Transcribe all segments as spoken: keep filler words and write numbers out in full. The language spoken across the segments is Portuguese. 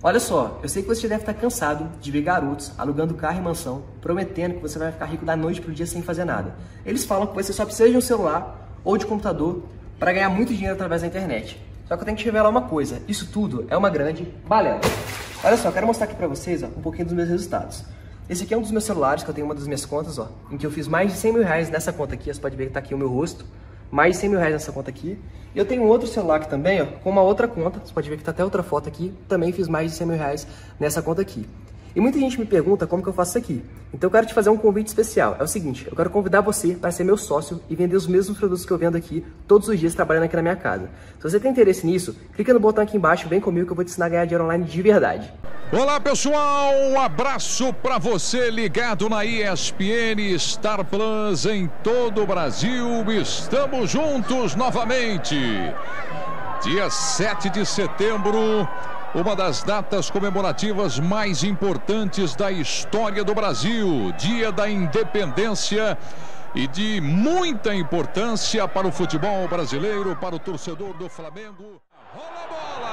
Olha só, eu sei que você já deve estar cansado de ver garotos alugando carro e mansão, prometendo que você vai ficar rico da noite pro dia sem fazer nada. Eles falam que você só precisa de um celular ou de computador para ganhar muito dinheiro através da internet. Só que eu tenho que te revelar uma coisa, isso tudo é uma grande balela. Olha só, eu quero mostrar aqui pra vocês ó, um pouquinho dos meus resultados. Esse aqui é um dos meus celulares, que eu tenho uma das minhas contas, ó, em que eu fiz mais de cem mil reais nessa conta aqui, você pode ver que tá aqui o meu rosto. Mais de cem mil reais nessa conta aqui. E eu tenho um outro celular aqui também, ó, com uma outra conta. Você pode ver que tá até outra foto aqui. Também fiz mais de cem mil reais nessa conta aqui. E muita gente me pergunta como que eu faço isso aqui. Então eu quero te fazer um convite especial. É o seguinte, eu quero convidar você para ser meu sócio e vender os mesmos produtos que eu vendo aqui todos os dias trabalhando aqui na minha casa. Se você tem interesse nisso, clica no botão aqui embaixo, vem comigo que eu vou te ensinar a ganhar dinheiro online de verdade. Olá pessoal, um abraço para você ligado na E S P N Star Plus em todo o Brasil. Estamos juntos novamente. Dia sete de setembro, uma das datas comemorativas mais importantes da história do Brasil. Dia da Independência e de muita importância para o futebol brasileiro, para o torcedor do Flamengo. Rola a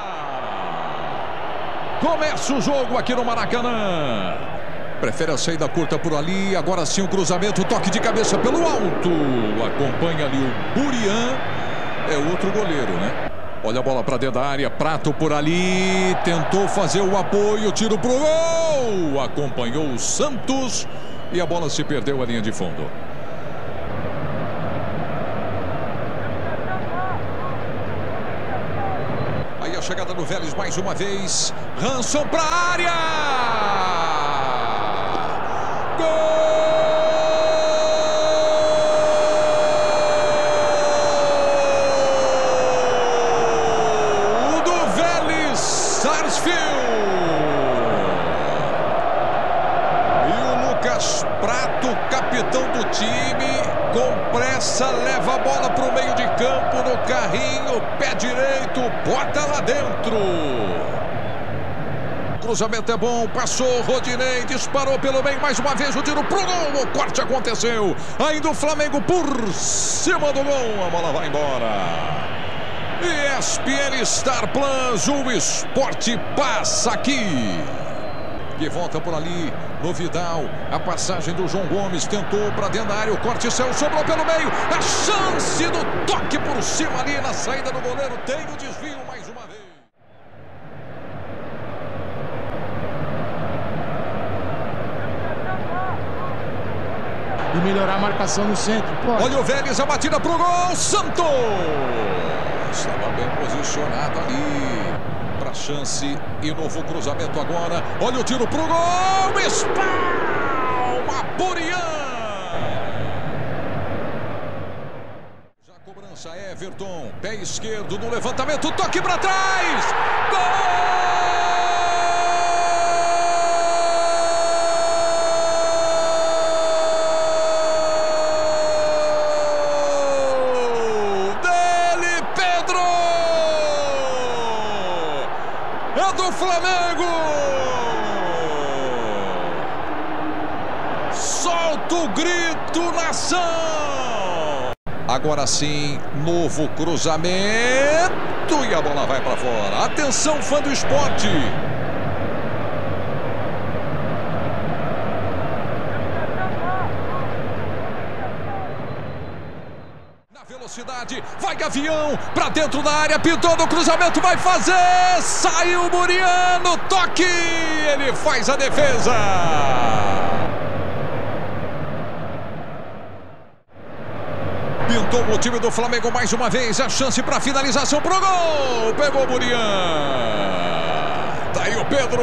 bola! Começa o jogo aqui no Maracanã. Prefere a saída curta por ali. Agora sim o cruzamento, toque de cabeça pelo alto. Acompanha ali o Burian. É outro goleiro, né? Olha a bola para dentro da área. Prato por ali. Tentou fazer o apoio. Tiro pro gol. Acompanhou o Santos. E a bola se perdeu à linha de fundo. Aí a chegada do Vélez mais uma vez. Ranson para a área. Gol! Sarsfield. E o Lucas Prato, capitão do time, com pressa, leva a bola para o meio de campo no carrinho, pé direito, bota lá dentro. O cruzamento é bom, passou, Rodinei, disparou pelo meio, mais uma vez o tiro pro gol, o corte aconteceu. Ainda o Flamengo por cima do gol, a bola vai embora. E S P N Star Plus, o esporte passa aqui. E volta por ali no Vidal. A passagem do João Gomes, tentou para dentro da área. O corte saiu, sobrou pelo meio. A chance do toque por cima ali na saída do goleiro. Tem o desvio mais uma vez. E melhorar a marcação no centro. Pode. Olha o Vélez, a batida pro gol. Santos! Estava bem posicionado ali para chance e novo cruzamento agora. Olha o tiro pro gol. Espalma Burian. Já a cobrança, Everton. Pé esquerdo no levantamento. Toque para trás. Gol! É do Flamengo! Solta o grito, nação! Agora sim, novo cruzamento e a bola vai para fora. Atenção, fã do esporte! Velocidade, vai Gavião, pra dentro da área, pintou no cruzamento, vai fazer, saiu o Buriano, toque, ele faz a defesa. Pintou o time do Flamengo mais uma vez, a chance para finalização pro gol, pegou o Burian, tá aí o Pedro.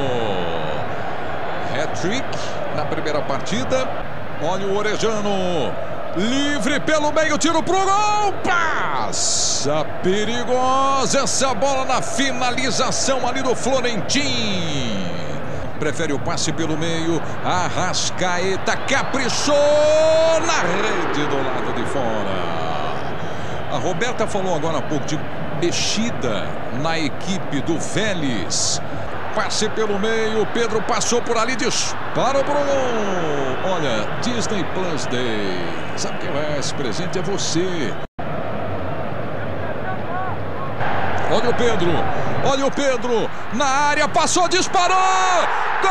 Hat-trick na primeira partida, olha o Orejano. Livre pelo meio, tiro pro gol, passa perigosa essa bola na finalização ali do Florentin. Prefere o passe pelo meio, Arrascaeta caprichou na rede do lado de fora. A Roberta falou agora há pouco de mexida na equipe do Vélez. Passe pelo meio, Pedro passou por ali, dispara pro gol. Olha, Disney Plus Day. Sabe quem vai esse presente? É você. Olha o Pedro, olha o Pedro, na área, passou, disparou, gol!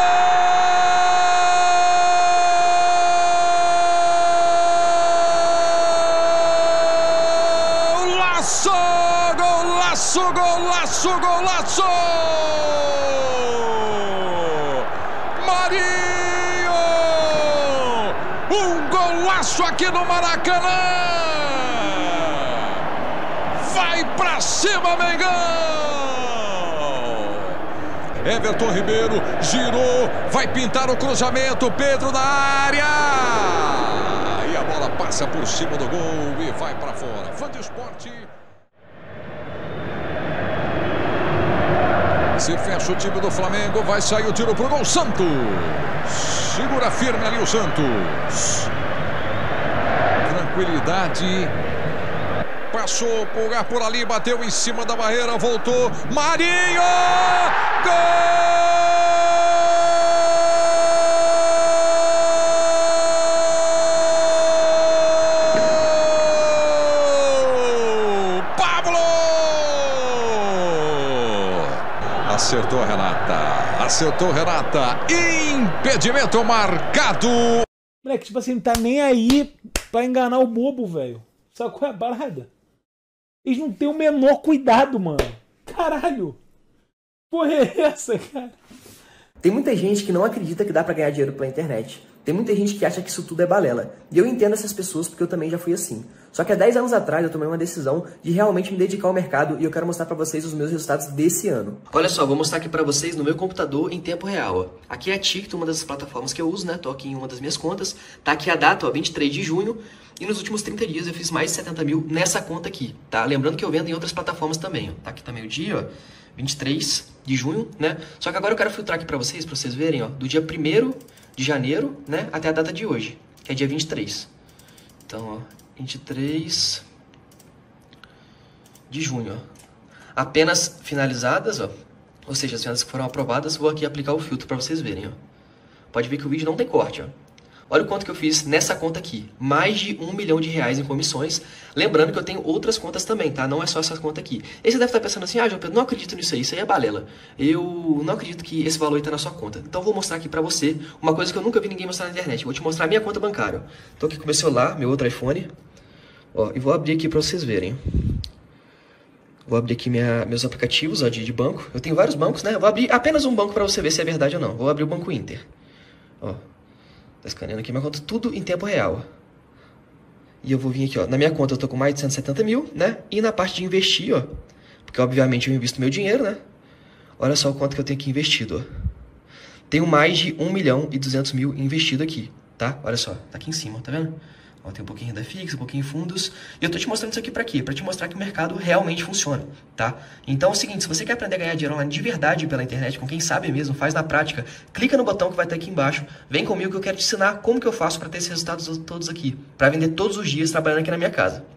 Golaço, golaço, golaço, golaço! Marinho! Um golaço aqui no Maracanã! Vai pra cima, Mengão! Everton Ribeiro girou, vai pintar o cruzamento, Pedro na área! E a bola passa por cima do gol e vai pra fora. Fã de esporte. Se fecha o time do Flamengo, vai sair o tiro pro gol. Santos! Segura firme ali o Santos. Tranquilidade. Passou, pulgar por ali, bateu em cima da barreira, voltou. Marinho! Gol! Pablo! Acertou, Renata. Acertou, Renata. Impedimento marcado. Moleque, tipo assim, não tá nem aí pra enganar o bobo, velho. Sabe qual é a parada? Eles não têm o menor cuidado, mano. Caralho. Porra é essa, cara? Tem muita gente que não acredita que dá pra ganhar dinheiro pela internet. Tem muita gente que acha que isso tudo é balela. E eu entendo essas pessoas porque eu também já fui assim. Só que há dez anos atrás eu tomei uma decisão de realmente me dedicar ao mercado e eu quero mostrar pra vocês os meus resultados desse ano. Olha só, vou mostrar aqui pra vocês no meu computador em tempo real. Ó. Aqui é a TikTok, uma das plataformas que eu uso, né? Tô aqui em uma das minhas contas. Tá aqui a data, ó, vinte e três de junho. E nos últimos trinta dias eu fiz mais de setenta mil nessa conta aqui, tá? Lembrando que eu vendo em outras plataformas também, ó. Tá aqui também o dia, ó, vinte e três de junho, né? Só que agora eu quero filtrar aqui pra vocês, pra vocês verem, ó, do dia primeiro de janeiro, né, até a data de hoje, que é dia vinte e três. Então, ó, vinte e três de junho, ó. Apenas finalizadas, ó, ou seja, as vendas que foram aprovadas, vou aqui aplicar o filtro pra vocês verem, ó. Pode ver que o vídeo não tem corte, ó. Olha o quanto que eu fiz nessa conta aqui. Mais de um milhão de reais em comissões. Lembrando que eu tenho outras contas também, tá? Não é só essa conta aqui. E você deve estar pensando assim, ah, João Pedro, não acredito nisso aí, isso aí é balela. Eu não acredito que esse valor está na sua conta. Então eu vou mostrar aqui pra você uma coisa que eu nunca vi ninguém mostrar na internet. Eu vou te mostrar a minha conta bancária. Tô aqui com o meu celular, meu outro iPhone. Ó, e vou abrir aqui pra vocês verem. Vou abrir aqui minha, meus aplicativos, ó, de, de banco. Eu tenho vários bancos, né? Eu vou abrir apenas um banco pra você ver se é verdade ou não. Vou abrir o Banco Inter. Ó. Tá escaneando aqui minha conta, tudo em tempo real. E eu vou vir aqui, ó. Na minha conta eu tô com mais de cento e setenta mil, né? E na parte de investir, ó. Porque obviamente eu invisto meu dinheiro, né? Olha só o quanto que eu tenho aqui investido, ó. Tenho mais de um milhão e duzentos mil investido aqui, tá? Olha só, tá aqui em cima, tá vendo? Ó, tem um pouquinho renda fixa, um pouquinho fundos. E eu tô te mostrando isso aqui pra quê? Pra te mostrar que o mercado realmente funciona, tá? Então é o seguinte, se você quer aprender a ganhar dinheiro online de verdade pela internet, com quem sabe mesmo, faz na prática, clica no botão que vai estar aqui embaixo, vem comigo que eu quero te ensinar como que eu faço pra ter esses resultados todos aqui, pra vender todos os dias trabalhando aqui na minha casa.